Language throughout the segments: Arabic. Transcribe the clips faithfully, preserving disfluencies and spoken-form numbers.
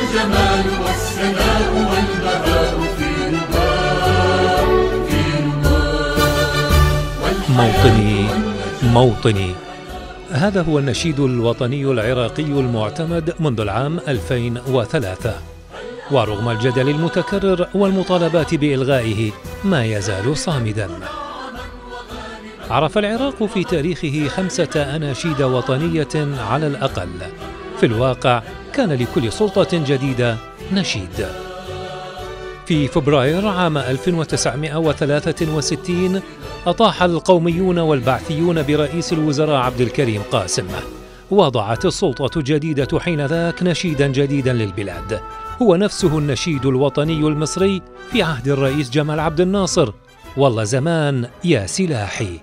والجمال والسناء والبهاء في رضاه في رضاه. موطني موطني، هذا هو النشيد الوطني العراقي المعتمد منذ العام ألفين وثلاثة، ورغم الجدل المتكرر والمطالبات بإلغائه ما يزال صامدا. عرف العراق في تاريخه خمسة أناشيد وطنية على الأقل. في الواقع كان لكل سلطة جديدة نشيد. في فبراير عام ألف وتسعمائة وثلاثة وستين أطاح القوميون والبعثيون برئيس الوزراء عبد الكريم قاسم، وضعت السلطة الجديدة حينذاك نشيدا جديدا للبلاد، هو نفسه النشيد الوطني المصري في عهد الرئيس جمال عبد الناصر: والله زمان يا سلاحي.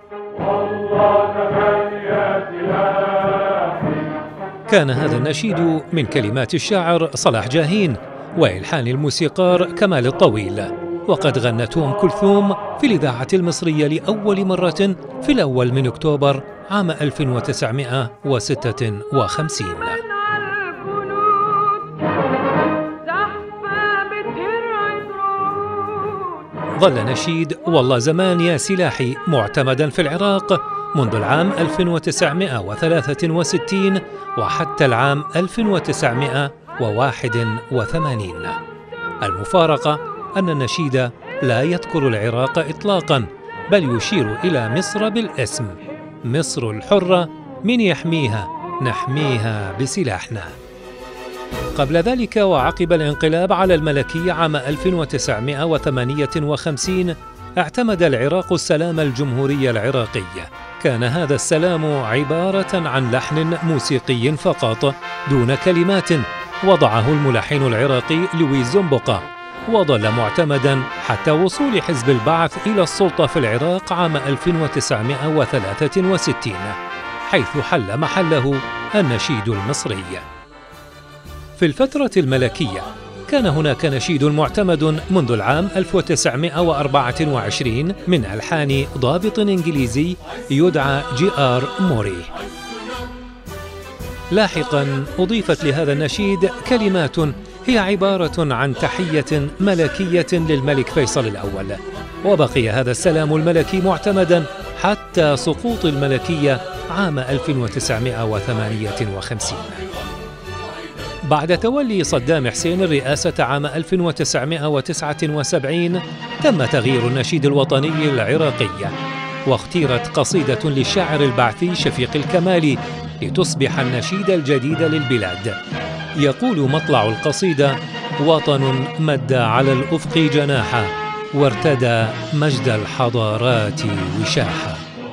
كان هذا النشيد من كلمات الشاعر صلاح جاهين وإلحان الموسيقار كمال الطويل، وقد غنته أم كلثوم في الإذاعة المصرية لأول مرة في الأول من أكتوبر عام ألف وتسعمائة وستة وخمسين. ظل نشيد والله زمان يا سلاحي معتمدا في العراق منذ العام ألف وتسعمائة وثلاثة وستين وحتى العام ألف وتسعمائة وواحد وثمانين. المفارقة أن النشيد لا يذكر العراق إطلاقا، بل يشير إلى مصر بالاسم: مصر الحرة من يحميها نحميها بسلاحنا. قبل ذلك وعقب الانقلاب على الملكية عام ألف وتسعمائة وثمانية وخمسين اعتمد العراق السلام الجمهوري العراقي. كان هذا السلام عبارة عن لحن موسيقي فقط دون كلمات، وضعه الملحن العراقي لويس زنبقة، وظل معتمدا حتى وصول حزب البعث إلى السلطة في العراق عام ألف وتسعمائة وثلاثة وستين، حيث حل محله النشيد المصري. في الفترة الملكية كان هناك نشيد معتمد منذ العام ألف وتسعمائة وأربعة وعشرين من ألحان ضابط إنجليزي يدعى جي آر موري. لاحقا أضيفت لهذا النشيد كلمات هي عبارة عن تحية ملكية للملك فيصل الأول، وبقي هذا السلام الملكي معتمدا حتى سقوط الملكية عام ألف وتسعمائة وثمانية وخمسين. بعد تولي صدام حسين الرئاسة عام ألف وتسعمائة وتسعة وسبعين تم تغيير النشيد الوطني العراقي، واختيرت قصيدة للشاعر البعثي شفيق الكمالي لتصبح النشيد الجديد للبلاد. يقول مطلع القصيدة: وطن مد على الأفق جناحا وارتدى مجد الحضارات وشاحا.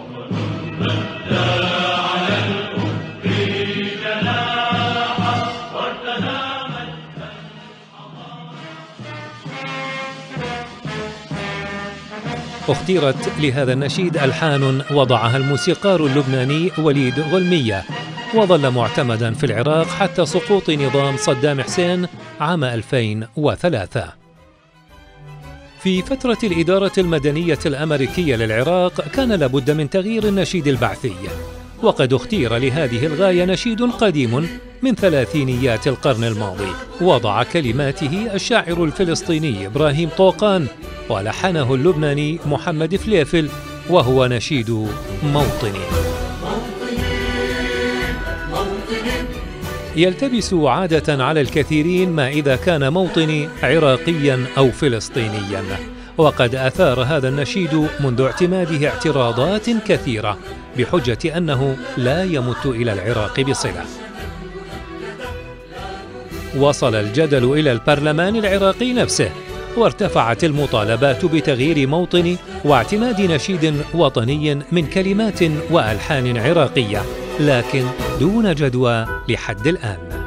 اختيرت لهذا النشيد ألحان وضعها الموسيقار اللبناني وليد غلمية، وظل معتمدا في العراق حتى سقوط نظام صدام حسين عام ألفين وثلاثة. في فترة الإدارة المدنية الأمريكية للعراق كان لابد من تغيير النشيد البعثي، وقد اختير لهذه الغاية نشيد قديم من ثلاثينيات القرن الماضي، وضع كلماته الشاعر الفلسطيني إبراهيم طوقان ولحنه اللبناني محمد فليفل، وهو نشيد موطني. يلتبس عادة على الكثيرين ما إذا كان موطني عراقيا أو فلسطينيا، وقد أثار هذا النشيد منذ اعتماده اعتراضات كثيرة بحجة أنه لا يمت إلى العراق بصلة. وصل الجدل إلى البرلمان العراقي نفسه، وارتفعت المطالبات بتغيير موطني واعتماد نشيد وطني من كلمات وألحان عراقية، لكن دون جدوى لحد الآن.